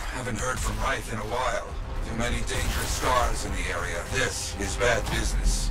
Haven't heard from Wright in a while. Too many dangerous stars in the area. This is bad business.